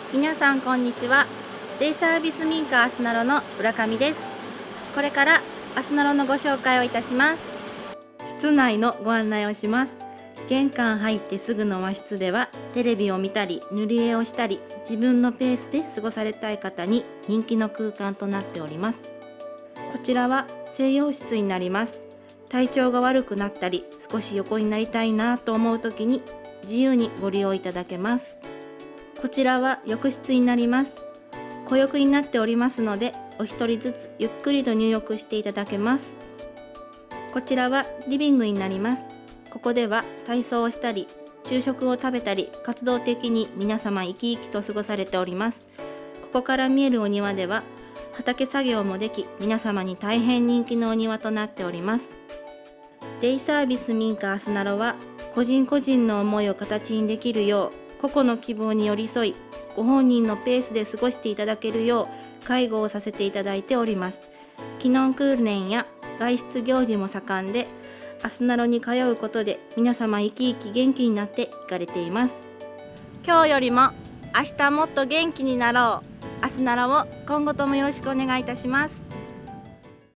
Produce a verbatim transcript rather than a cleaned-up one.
皆さんこんにちは。デイサービス民家アスナロの浦上です。これからアスナロのご紹介をいたします。室内のご案内をします。玄関入ってすぐの和室ではテレビを見たり塗り絵をしたり自分のペースで過ごされたい方に人気の空間となっております。こちらは静養室になります。体調が悪くなったり少し横になりたいなと思う時に自由にご利用いただけます。こちらは浴室になります。小浴になっておりますのでお一人ずつゆっくりと入浴していただけます。こちらはリビングになります。ここでは体操をしたり昼食を食べたり活動的に皆様生き生きと過ごされております。ここから見えるお庭では畑作業もでき皆様に大変人気のお庭となっております。デイサービス民家アスナロは個人個人の思いを形にできるよう個々の希望に寄り添いご本人のペースで過ごしていただけるよう介護をさせていただいております。機能訓練や外出行事も盛んでアスナロに通うことで皆様生き生き元気になっていかれています。今日よりも明日もっと元気になろう。アスナロを今後ともよろしくお願いいたします。